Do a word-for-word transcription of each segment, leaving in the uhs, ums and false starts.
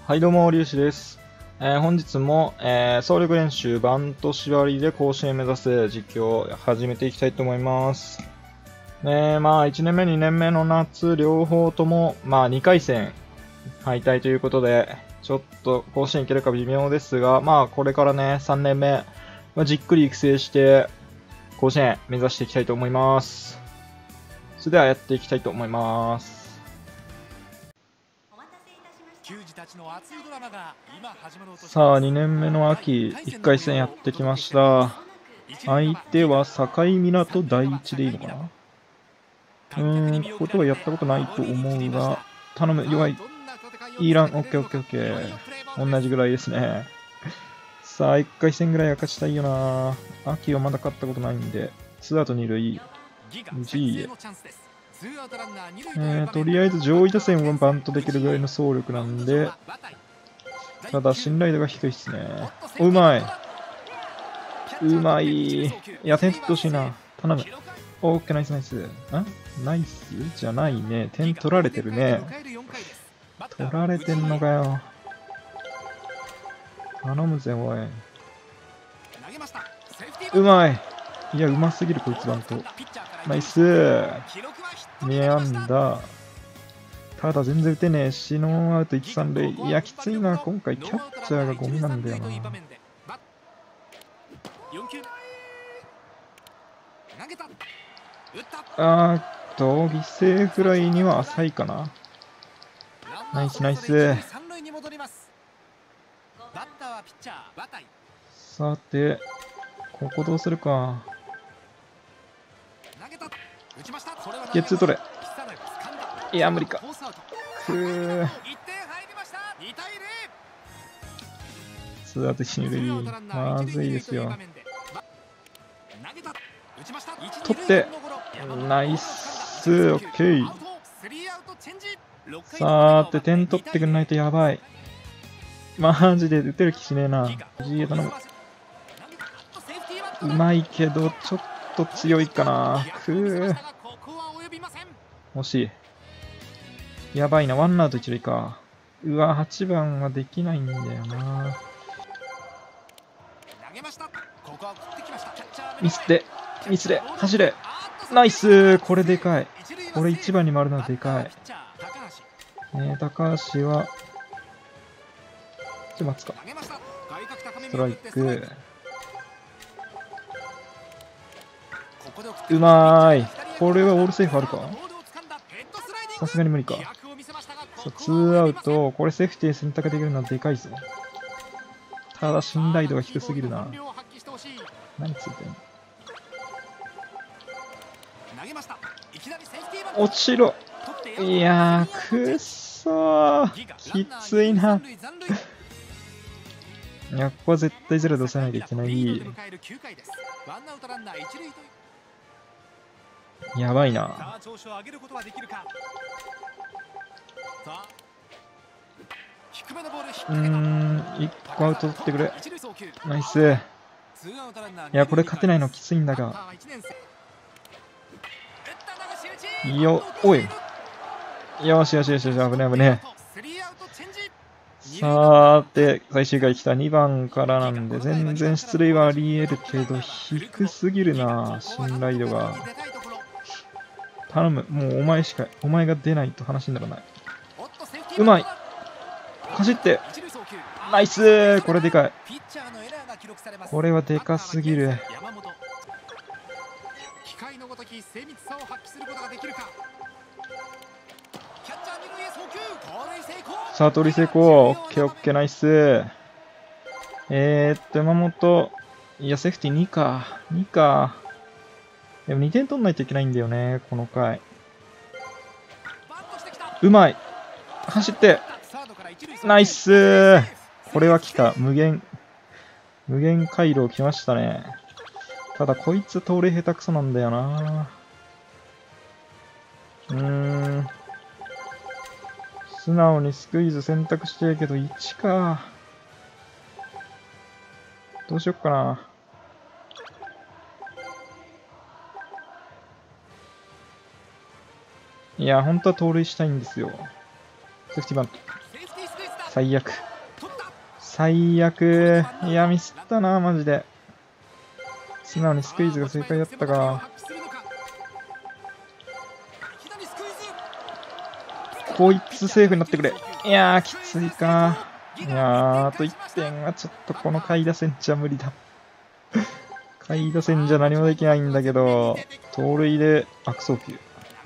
はいどうも、リュウシです。えー本日も、えー総力練習バント縛りで甲子園目指す実況を始めていきたいと思います。ねまあいちねんめ、にねんめの夏、両方とも、まあにかい戦敗退ということで、ちょっと甲子園行けるか微妙ですが、まあこれからね、さんねんめ、まあ、じっくり育成して、甲子園目指していきたいと思います。それではやっていきたいと思います。さあ、にねんめの秋、いっかい戦やってきました。相手は境港第一でいいのかな。うーん、こことはやったことないと思うが、頼む、弱い。いいラン、オッケーオッケーオッケー。同じぐらいですね。さあ、いっかい戦ぐらいは勝ちたいよな。秋はまだ勝ったことないんで、ツーアウトに塁、G へ。えー、とりあえず上位打線はバントできるぐらいの走力なんで、ただ信頼度が低いっすね。うまい。うまい。いや、点取ってほしいな。頼む。オッケー、ナイスナイス。んナイスじゃないね。点取られてるね。取られてんのかよ。頼むぜ、おい。うまい。いや、うますぎる、こいつバント。ナイス。に安打。ただ全然打てねえし、ノーアウトいち、さん塁。いや、きついな。今回キャッチャーがゴミなんだよな。あーっと、犠牲フライには浅いかな。ナイスナイス。さて、ここどうするか。ゲッツー取れ。いや、無理か。くー。ツーアウト一塁。まずいですよ。取って、ナイス、オッケー。さーて、点取ってくんないとやばい。マジで打てる気しねえな。G 頼む。うまいけど、ちょっと強いかな。くー。惜しい。やばいな、ワンアウト一塁か。うわ、はちばんはできないんだよな。ミスって、ミスで、走れ。ナイス、これでかい。これいちばんに回るのはでかい。えー、高橋は、ちょ、待つか。ストライク。うまーい。これはオールセーフあるか？さすがに無理か。そう、ツーアウト。これセーフティー選択できるのはでかいぞ。ただ信頼度が低すぎるな。何ついてんの？落ちろ。いやー、くっそー。きついな。いや、ここは絶対ゼロで抑えないといけない。やばいな。うーん、いっこアウト取ってくれ。ナイス。いや、これ勝てないのきついんだが。よ、おい。よしよしよしよし、危ねえ危ねえ。さーて、最終回来たにばんからなんで、全然出塁はあり得るけど、低すぎるな、信頼度が。頼む、もうお前しか、お前が出ないと話にならない。うまい。走って。ナイス、これでかい。これはでかすぎる。さあ、取り成功。オッケーオッケー、ナイス。えーっと、山本。いや、セーフティーにか。にか。でもにてん取んないといけないんだよね、この回。うまい。走って。ナイス。これは来た。無限。無限回廊来ましたね。ただ、こいつ盗塁下手くそなんだよな。うーん。素直にスクイズ選択してるけど、いちか。どうしよっかな。いや、本当は盗塁したいんですよ。セーフティーバント。 最悪。最悪。いや、ミスったな、マジで。素直にスクイズが正解だったか。こいつセーフになってくれ。いやー、きついか。いやー、あといってんはちょっとこの下位打線じゃ無理だ。下位打線じゃ何もできないんだけど、盗塁で悪送球。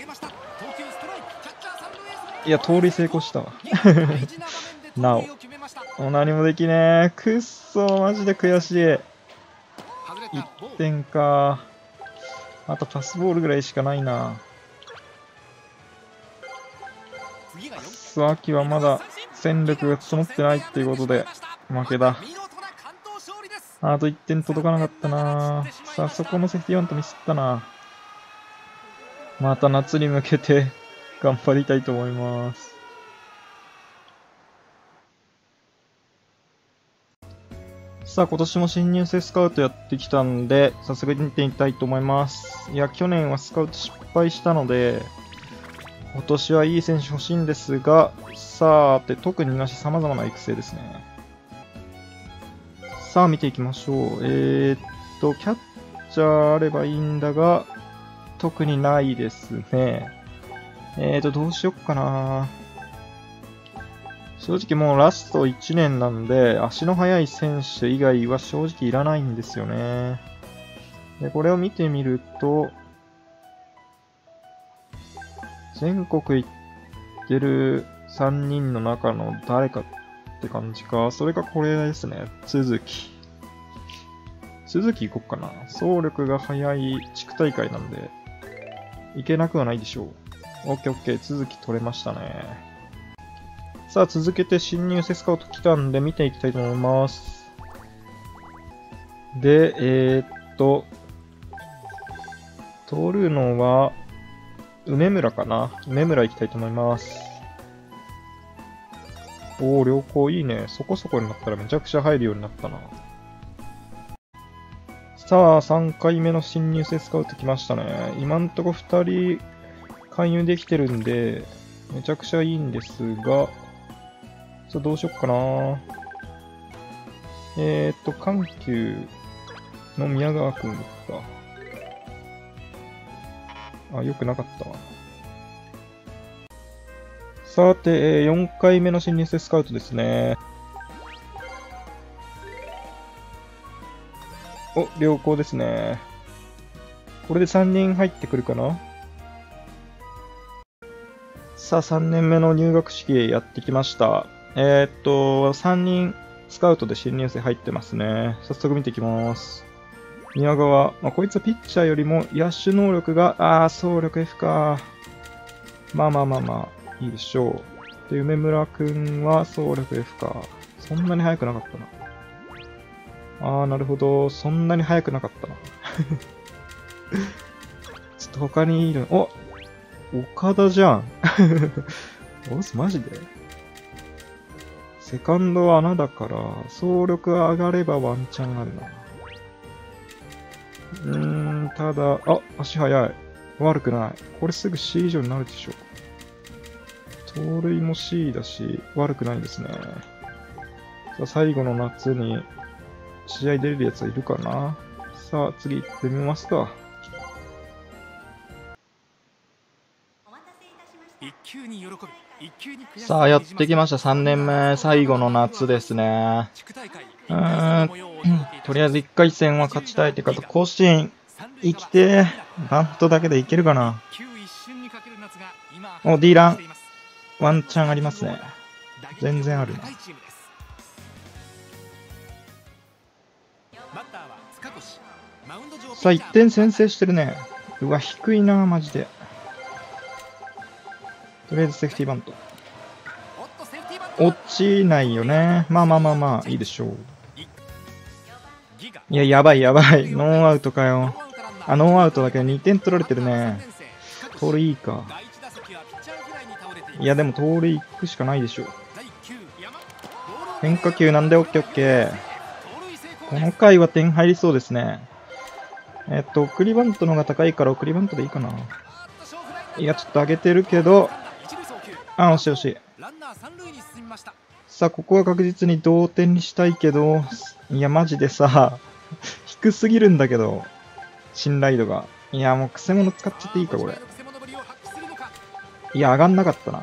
いや、盗塁成功したわ。なお。もう何もできねえ。くっそー、マジで悔しい。いってんか。あとパスボールぐらいしかないな。くっそ、秋はまだ戦力が整ってないっていうことで負けだ。あといってん届かなかったな。さあ、そこのセーフティーバントミスったな。また夏に向けて頑張りたいと思います。さあ、今年も新入生スカウトやってきたんで、早速見てみたいと思います。いや、去年はスカウト失敗したので、今年はいい選手欲しいんですが、さて、特になし様々な育成ですね。さあ、見ていきましょう。えー、っと、キャッチャーあればいいんだが、特にないですね。えー、っと、どうしよっかな。正直もうラストいちねんなんで、足の速い選手以外は正直いらないんですよね。で、これを見てみると、全国行ってるさんにんの中の誰かって感じか。それかこれですね。都築。都築行こっかな。走力が速い地区大会なんで、いけなくはないでしょう。オッケーオッケー。都築取れましたね。さあ、続けて新入生スカウト来たんで見ていきたいと思います。で、えー、っと、通るのは、梅村かな。梅村行きたいと思います。おー、良好いいね。そこそこになったらめちゃくちゃ入るようになったな。さあ、さんかいめの新入生スカウト来ましたね。今んとこふたり勧誘できてるんで、めちゃくちゃいいんですが、さあ、どうしよっかな。えーっと、緩急の宮川くんか。あ、よくなかったわ。さて、よんかいめの新入生スカウトですね。お、良好ですね。これでさんにん入ってくるかな。さあ、さんねんめの入学式やってきました。えー、っと、さんにんスカウトで新入生入ってますね。早速見ていきます。宮川、まあ、こいつはピッチャーよりも野手能力が、あー、走力 F か。まあまあまあまあ、いいでしょう。で、梅村くんは走力 F か。そんなに速くなかったな。あー、なるほど。そんなに速くなかったな。ちょっと他にいる。お岡田じゃん。おマジでセカンドは穴だから、走力上がればワンチャンあるな。うーん、ただ、あ、足速い。悪くない。これすぐ C 以上になるでしょ。盗塁も C だし、悪くないですね。さあ、最後の夏に試合出れるやつはいるかな。さあ、次行ってみますか。さあ、やってきました。さんねんめ、最後の夏ですね。うーん、とりあえずいっかい戦は勝ちたいってか、甲子園生きて、バントだけでいけるかな。お、D ラン、ワンチャンありますね。全然あるな。さあ、いってん先制してるね。うわ、低いな、マジで。とりあえずセーフティーバント。落ちないよね。まあまあまあまあ、いいでしょう。いや、やばいやばい。ノーアウトかよ。あ、ノーアウトだけどにてん取られてるね。盗塁いいか。いや、でも盗塁行くしかないでしょう。変化球なんで オーケーオーケー。この回は点入りそうですね。えっと、送りバントの方が高いから送りバントでいいかな。いや、ちょっと上げてるけど、あ、惜しい惜しい。 さあ、ここは確実に同点にしたいけど、いや、マジでさ、低すぎるんだけど、信頼度が。いや、もう、くせ者使っちゃっていいか、これ。いや、上がんなかったな。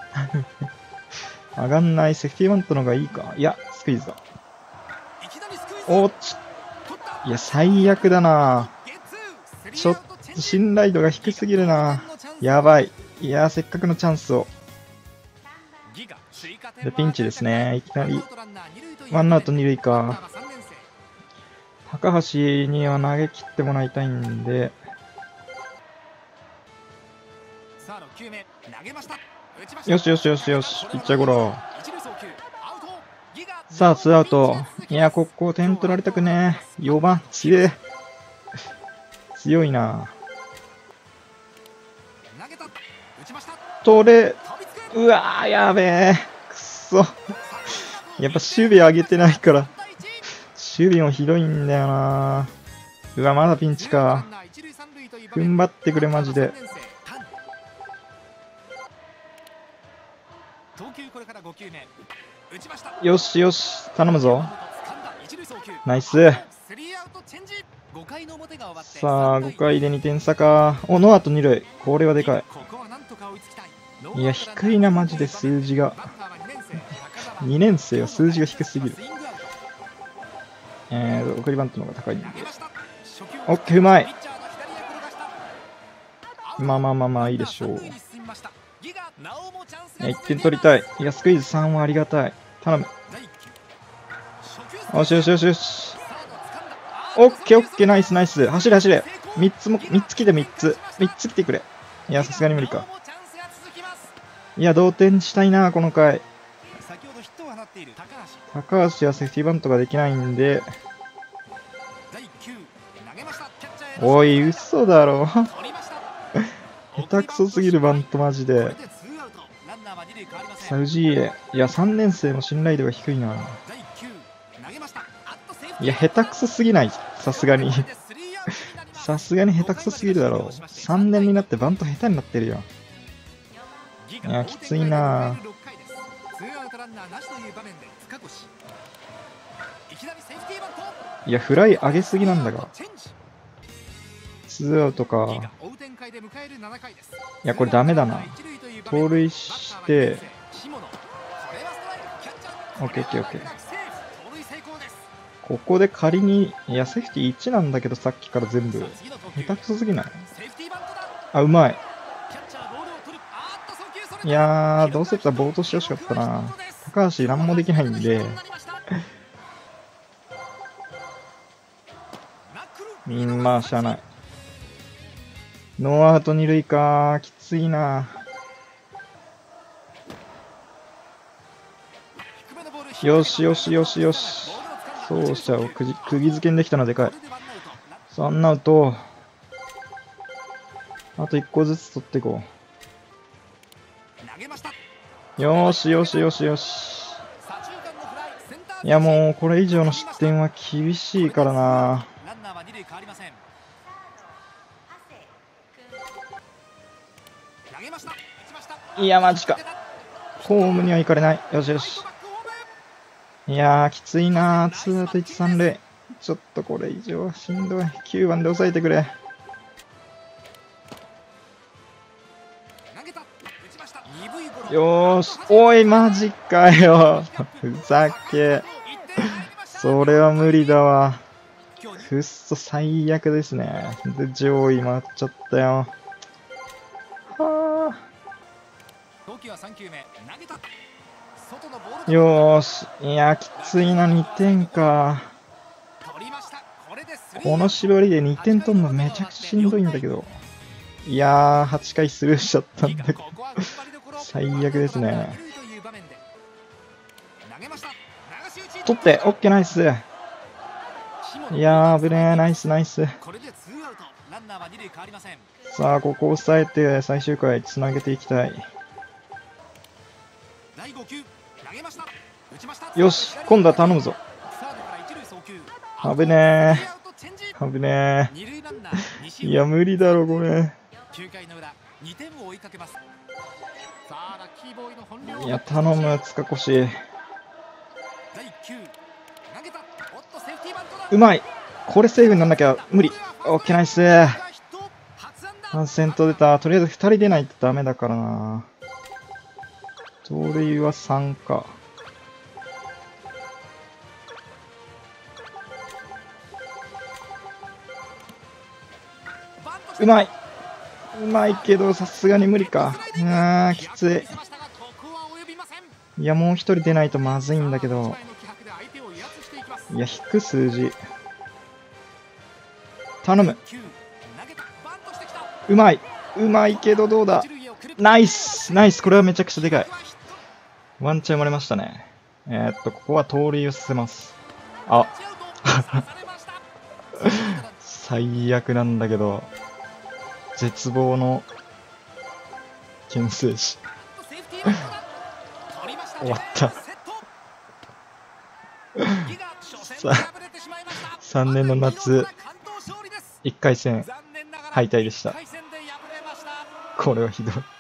上がんない。セーフティーバントの方がいいか。いや、スクイズだ。おっち、いや、最悪だな。ちょっと信頼度が低すぎるな。やばい。いや、せっかくのチャンスを。で、ピンチですね。いきなり。ワンアウト二塁か。高橋には投げ切ってもらいたいんで。よしよしよしよし。ピッチャーゴロ。さあ、ツーアウト。いや、ここ点取られたくねえ。よばん、強え。強いな。取れ。うわー、やべえ。くっそ。やっぱ守備上げてないから。守備もひどいんだよな。うわ、まだピンチか。踏ん張ってくれ、マジで。よしよし、頼むぞ。ナイス。さあ、ごかいでにてん差か。お、ノーアウトに塁。これはでかい。いや、低いな、マジで数字が。にねん生は数字が低すぎる。えー、送りバントの方が高いんで。オッケー、うまい。まあまあまあまあ、いいでしょう。いや、いってん取りたい。いや、スクイズさんはありがたい。頼む。よしよしよしよし。オッケーオッケー、ナイスナイス。走れ走れ。みっつも、みっつ来てみっつ。みっつ来てくれ。いや、さすがに無理か。いや、同点したいな、この回。高橋はセーフティーバントができないんで。おい、嘘だろ。下手くそすぎるバント、マジで。さあ、藤井。いや、さんねん生も信頼度が低いな。いや、下手くそすぎない。さすがに。さすがに下手くそすぎるだろう。さんねんになってバント下手になってるよ。いや、きついな。いや、フライ上げすぎなんだが。ツーアウトか。いや、これダメだな。盗塁して、オッケーオッケーオッケー。ここで仮に、いや、セーフティーいちなんだけど、さっきから全部。下手くそすぎない？あ、うまい。いやー、どうせだったら暴投してほしかったな。高橋何もできないんで。うん、まあ、しゃあない。ノーアウト二塁か。きついな。よしよしよしよし。そうしちゃう。くじ、釘付けにできたのでかい。さんアウト。あといっこずつ取っていこう。よしよしよしよし。いやもうこれ以上の失点は厳しいからな。いやマジか。ホームには行かれない。よしよし。いやーきついなー。ツーアウトいち、さん塁。ちょっとこれ以上はしんどい。きゅうばんで抑えてくれ。よーし。おいマジかよ。ふざけ。それは無理だわ。くっそ最悪ですね。で上位回っちゃったよ。はあ。よーし。いやきついな。にてんか。この絞りでにてん取るのめちゃくちゃしんどいんだけど。いやーはちかいスルーしちゃったんだけど。最悪ですね。取って、オッケーナイス。いやー危ねー、ナイスナイス。さあ、ここを抑えて最終回つなげていきたい。よし、今度は頼むぞ。危ねー。危ねー。いや、無理だろ、これ。いや、頼む、塚越。 うまい。これセーフになんなきゃ無理。オッケーナイス。先頭出た。とりあえずふたり出ないとダメだからな。盗塁はさんか。うまい。うまいけど、さすがに無理か。うーん、きつい。いや、もう一人出ないとまずいんだけど。いや、引く数字。頼む。うまい。うまいけど、どうだ。ナイスナイス。これはめちゃくちゃでかい。ワンチャン生まれましたね。えー、っと、ここは盗塁をさせます。あ最悪なんだけど、絶望の牽制士。終わった。ささんねんの夏、いっかい戦敗退でした。これはひどい。